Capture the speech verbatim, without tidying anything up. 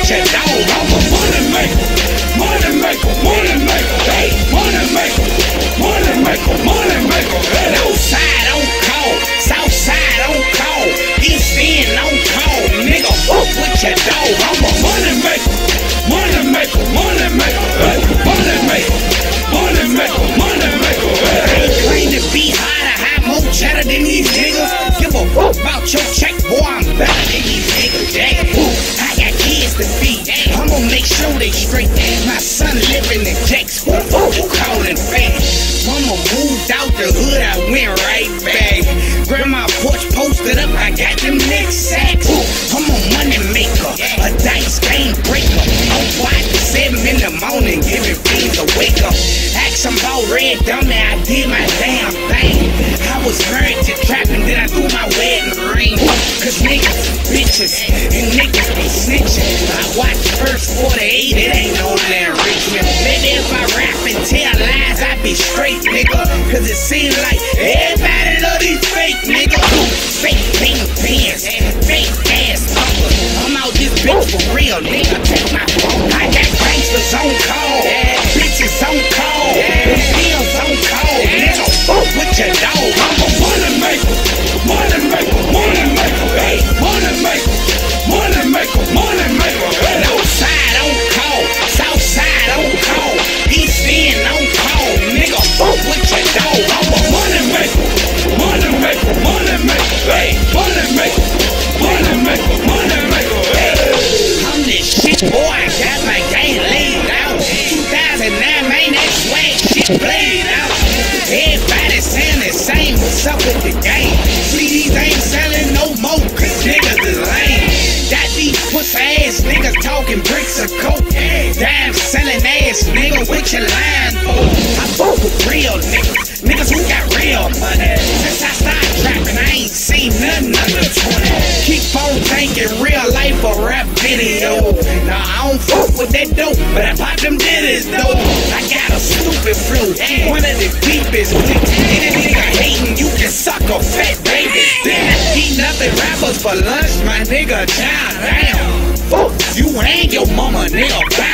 your dog. I'm a money maker, money maker, money maker, hey, money maker, money maker, money maker. Hey. North side on call, south side on call, east end on call. Nigga, fuck with your dog. I'm a money maker, money maker, money maker, hey, money maker, money maker, money maker. Hey. I ain't claim to be high to high, more cheddar than these niggas. Give a fuck about your check, boy. I'm better than these niggas. Jack, I got kids to feed. I'm gonna make sure they straight. My son living in Jack's. Who calling fast? Mama moved out the hood, I went right back. Grandma porch posted up, I got them neck sacks. I'm a money maker, a dice game breaker. I'm wide to seven in the morning, giving fiends a wake up. Ask them about red dummy, I did my damn thing. I was married to trapping, then I threw my wedding ring. Cause niggas, bitches, and niggas be snitching. I watch first forty-eight, it ain't no damn Richmond. Maybe if I rap and tell lies, I be straight, nigga. Cause it seems like everybody love these fake niggas. Fake pink pants, fake ass fuckers. I'm out this bitch for real, nigga. Take my phone. I got gangsters on call, bitches on call, bills on call. Nigga, fuck with your dog. I'm a money maker, money maker, money maker, hey, money maker, money maker, money maker. Hey. North side on call, south side on call, east end on call. Nigga, fuck with your dog. I'm a money maker, money maker, money maker, hey, money maker, money maker, money maker. Hey. I'm this shit, boy. I got my game laid out. two thousand nine, man, that swag shit played out. Everybody saying the same. What's up with the game? C Ds ain't selling no more, cause niggas is lame. Got these pussy ass niggas talking bricks of coke. Damn selling ass nigga, what you lying for? I fuck with real niggas, niggas who got real money. Since I started trapping, I ain't seen nothing under twenty. Keep on thinking real life a rap video. Nah, I don't fuck with that dope, but I pop them ditties though. I got a stupid flow, one of the deepest clicks. Any nigga hating, you can suck a fat baby. Then I eat nothing rappers for lunch, my nigga. Down, damn. Fuck you and your mama, nigga.